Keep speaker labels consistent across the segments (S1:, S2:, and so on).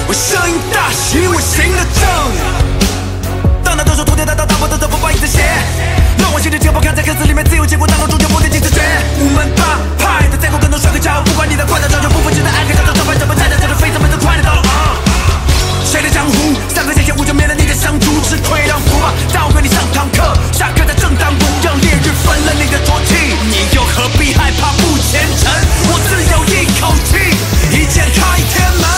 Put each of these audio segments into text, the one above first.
S1: 我声音大，习我行得正。当那都说头天大道，大步的走不好意思写。让我心里情不看在盒子里面，自由结果当中终究不得进自觉。我们把派的在乎更多帅哥家伙，不管你的快乐成就不负值的爱，可叫做招牌怎么站在这个飞怎么都快得到啊！谁的江湖三个线线，我就免了你的相助，吃亏让福吧，倒给你上堂课，下课在正当不让烈日分了你的浊气，你又何必害怕不虔诚？我自有一口气，一剑开天门。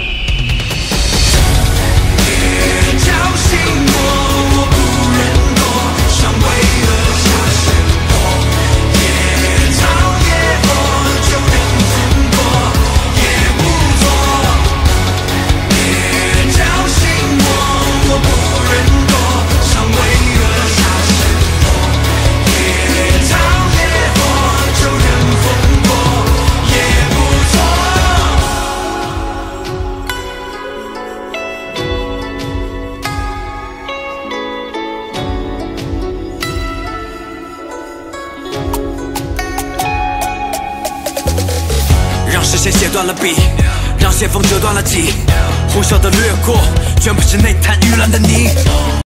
S1: 别叫醒我，我不忍躲，想为了下生活，夜长夜多，就任风过，也不做。别叫醒我，我不忍躲，想为了下生活，夜长夜多，就任风过，也不做。让视线写断了笔，让线锋折断了脊，呼啸的掠过，全部是内滩鱼烂的泥。